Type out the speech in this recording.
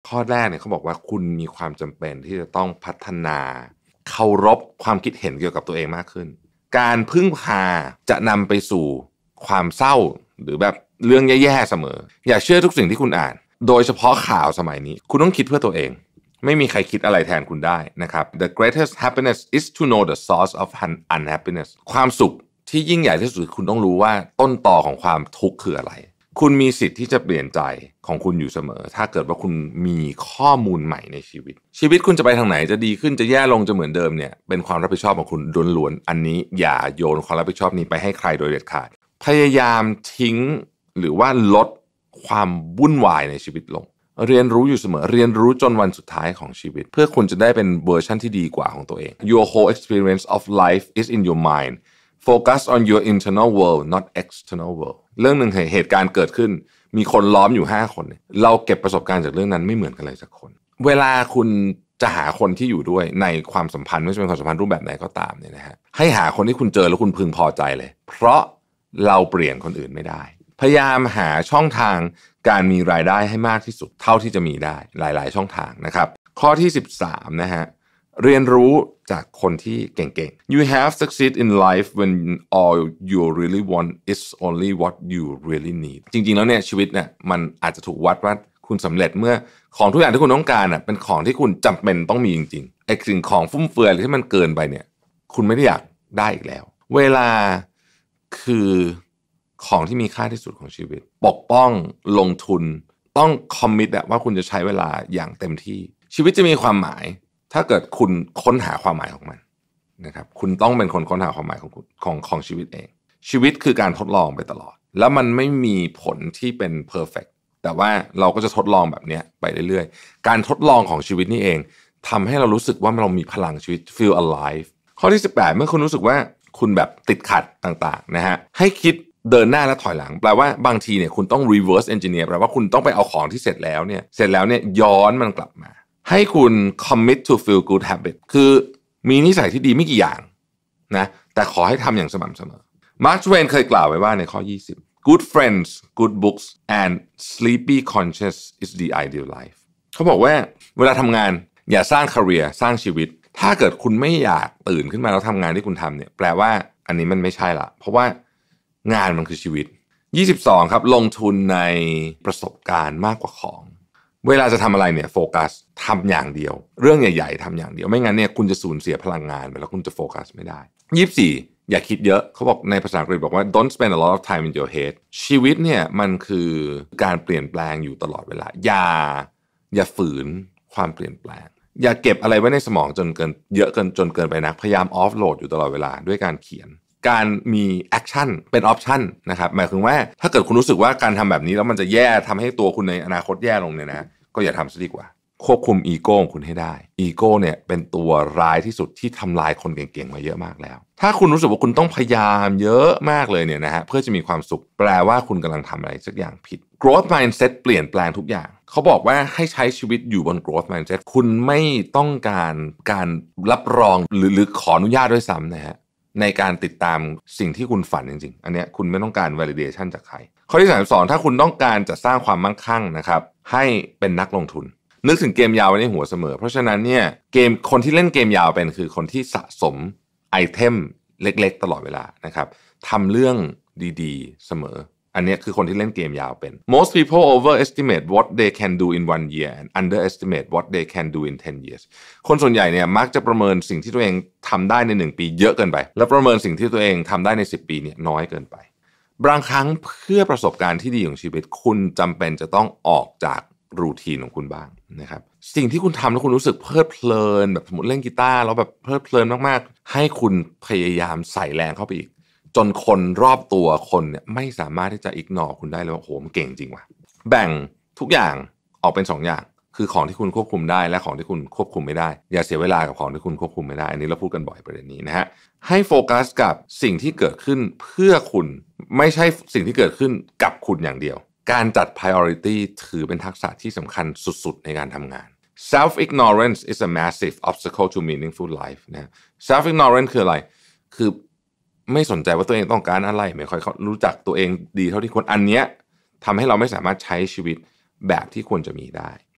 ข้อแรกเนี่ยเขาบอกว่าคุณมีความจำเป็นที่จะต้องพัฒนาเคารพความคิดเห็นเกี่ยวกับตัวเองมากขึ้นการพึ่งพาจะนำไปสู่ความเศร้าหรือแบบเรื่องแย่ๆเสมออย่าเชื่อทุกสิ่งที่คุณอ่านโดยเฉพาะข่าวสมัยนี้คุณต้องคิดเพื่อตัวเองไม่มีใครคิดอะไรแทนคุณได้นะครับ The greatest happiness is to know the source of unhappiness ความสุขที่ยิ่งใหญ่ที่สุดคุณต้องรู้ว่าต้นตอของความทุกข์คืออะไรคุณมีสิทธิ์ที่จะเปลี่ยนใจของคุณอยู่เสมอถ้าเกิดว่าคุณมีข้อมูลใหม่ในชีวิตคุณจะไปทางไหนจะดีขึ้นจะแย่ลงจะเหมือนเดิมเนี่ยเป็นความรับผิดชอบของคุณล้วนๆอันนี้อย่าโยนความรับผิดชอบนี้ไปให้ใครโดยเด็ดขาดพยายามทิ้งหรือว่าลดความวุ่นวายในชีวิตลงเรียนรู้อยู่เสมอเรียนรู้จนวันสุดท้ายของชีวิตเพื่อคุณจะได้เป็นเวอร์ชันที่ดีกว่าของตัวเอง Your whole experience of life is in your mind Focus on your internal world not external world เรื่องหนึ่งเหตุการณ์เกิดขึ้นมีคนล้อมอยู่5คนเราเก็บประสบการณ์จากเรื่องนั้นไม่เหมือนกันเลยสักคนเวลาคุณจะหาคนที่อยู่ด้วยในความสัมพันธ์ไม่ว่าจะเป็นความสัมพันธ์รูปแบบไหนก็ตามเนี่ยนะฮะให้หาคนที่คุณเจอแล้วคุณพึงพอใจเลยเพราะเราเปลี่ยนคนอื่นไม่ได้พยายามหาช่องทางการมีรายได้ให้มากที่สุดเท่าที่จะมีได้หลายๆช่องทางนะครับข้อที่13นะฮะเรียนรู้จากคนที่เก่งๆ You have succeed in life when all you really want is only what you really need จริงๆแล้วเนี่ยชีวิตเนี่ยมันอาจจะถูกวัดว่าคุณสำเร็จเมื่อของทุกอย่างที่คุณต้องการน่ะเป็นของที่คุณจำเป็นต้องมีจริงๆไอ้สิ่งของฟุ่มเฟือยที่มันเกินไปเนี่ยคุณไม่ได้อยากได้อีกแล้วเวลาคือของที่มีค่าที่สุดของชีวิตปกป้องลงทุนต้องคอมมิตว่าคุณจะใช้เวลาอย่างเต็มที่ชีวิตจะมีความหมายถ้าเกิดคุณค้นหาความหมายของมันนะครับคุณต้องเป็นคนค้นหาความหมายของคุณของชีวิตเองชีวิตคือการทดลองไปตลอดแล้วมันไม่มีผลที่เป็นเพอร์เฟกต์แต่ว่าเราก็จะทดลองแบบนี้ไปเรื่อยๆการทดลองของชีวิตนี่เองทำให้เรารู้สึกว่าเรามีพลังชีวิต feel alive ข้อที่18เมื่อคุณรู้สึกว่าคุณแบบติดขัดต่างๆนะฮะให้คิดเดินหน้าและถอยหลังแปลว่าบางทีเนี่ยคุณต้อง reverse engineer แปลว่าคุณต้องไปเอาของที่เสร็จแล้วเนี่ยย้อนมันกลับมาให้คุณ commit to feel good habit คือมีนิสัยที่ดีไม่กี่อย่างนะแต่ขอให้ทำอย่างสม่ำเสมอ Mark Twain เคยกล่าวไว้ว่าในข้อ20 Good friends good books and sleepy conscience is the ideal life เขาบอกว่าเวลาทำงานอย่าสร้าง career สร้างชีวิตถ้าเกิดคุณไม่อยากตื่นขึ้นมาแล้วทำงานที่คุณทำเนี่ยแปลว่าอันนี้มันไม่ใช่ละเพราะว่างานมันคือชีวิต22ครับลงทุนในประสบการณ์มากกว่าของเวลาจะทำอะไรเนี่ยโฟกัสทำอย่างเดียวเรื่องใหญ่ๆทำอย่างเดียวไม่งั้นเนี่ยคุณจะสูญเสียพลังงานไปแล้วคุณจะโฟกัสไม่ได้24อย่าคิดเยอะเขาบอกในภาษาอังกฤษบอกว่า don't spend a lot of time in your head ชีวิตเนี่ยมันคือการเปลี่ยนแปลงอยู่ตลอดเวลาอย่าฝืนความเปลี่ยนแปลงอย่าเก็บอะไรไว้ในสมองจนเกินไปนักพยายามออฟโหลดอยู่ตลอดเวลาด้วยการเขียนการมีแอคชั่นเป็นออปชั่นนะครับหมายถึงว่าถ้าเกิดคุณรู้สึกว่าการทำแบบนี้แล้วมันจะแย่ทำให้ตัวคุณในอนาคตแย่ลงเนี่ยนะก็อย่าทำซะดีกว่าควบคุมอีโก้ของคุณให้ได้อีโก้เนี่ยเป็นตัวร้ายที่สุดที่ทำลายคนเก่งๆมาเยอะมากแล้วถ้าคุณรู้สึกว่าคุณต้องพยายามเยอะมากเลยเนี่ยนะฮะเพื่อจะมีความสุขแปลว่าคุณกำลังทำอะไรสักอย่างผิด growth mindset เปลี่ยนแปลงทุกอย่างเขาบอกว่าให้ใช้ชีวิตอยู่บน growth mindset คุณไม่ต้องการรับรองหรือขออนุญาตด้วยซ้ำนะฮะในการติดตามสิ่งที่คุณฝันจริงๆอันเนี้ยคุณไม่ต้องการ validation จากใครข้อที่32ถ้าคุณต้องการจะสร้างความมั่งคั่งนะครับให้เป็นนักลงทุนนึกถึงเกมยาวไว้ในหัวเสมอเพราะฉะนั้นเนี่ยคนที่เล่นเกมยาวเป็นคือคนที่สะสมไอเทมเล็กๆตลอดเวลานะครับทำเรื่องดีๆเสมออันนี้คือคนที่เล่นเกมยาวเป็น Most people overestimate what they can do in 1 year and underestimate what they can do in 10 years คนส่วนใหญ่เนี่ยมักจะประเมินสิ่งที่ตัวเองทำได้ใน1ปีเยอะเกินไปและประเมินสิ่งที่ตัวเองทำได้ใน10ปีเนี่ยน้อยเกินไปบางครั้งเพื่อประสบการณ์ที่ดีของชีวิตคุณจำเป็นจะต้องออกจากรูทีนของคุณบ้างนะครับสิ่งที่คุณทำแล้วคุณรู้สึกเพลิดเพลินแบบสมมติเล่นกีตาร์แล้วแบบเพลิดเพลินมากๆให้คุณพยายามใส่แรงเข้าไปอีกจนคนรอบตัวคนเนี่ยไม่สามารถที่จะอิกนอร์คุณได้เลยว่าโหมันเก่งจริงว่ะแบ่งทุกอย่างออกเป็น2 อย่างคือของที่คุณควบคุมได้และของที่คุณควบคุมไม่ได้อย่าเสียเวลากับของที่คุณควบคุมไม่ได้อันนี้เราพูดกันบ่อยประเด็นนี้นะฮะให้โฟกัสกับสิ่งที่เกิดขึ้นเพื่อคุณไม่ใช่สิ่งที่เกิดขึ้นกับคุณอย่างเดียวการจัด priority ถือเป็นทักษะที่สำคัญสุดๆในการทำงาน self ignorance is a massive obstacle to meaningful life นะ self ignorance คืออะไรคือไม่สนใจว่าตัวเองต้องการอะไรไม่ค่อยรู้จักตัวเองดีเท่าที่ควรอันเนี้ยทำให้เราไม่สามารถใช้ชีวิตแบบที่ควรจะมีได้